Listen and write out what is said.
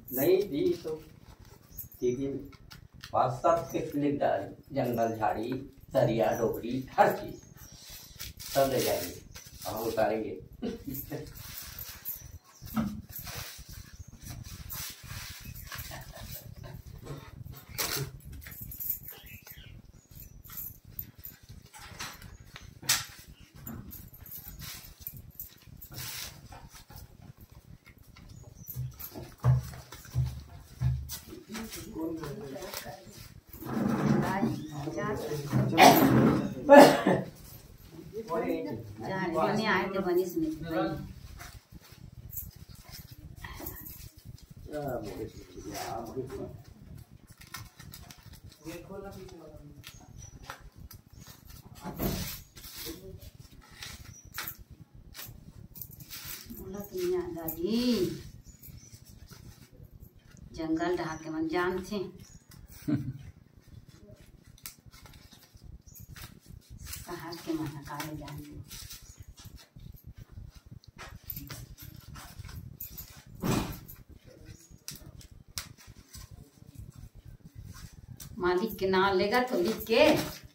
नहीं दी तो टीवी में बात सब फिक्स लिख डाली, जंगल झाड़ी सरिया डोगरी हर चीज सब ले जाएंगे और हम उतारेंगे। आए थे बनिस में दादी जंगल ढहा के मन जान थे शहर के मन काले जान मालिक के नाम लेगा तो लिख के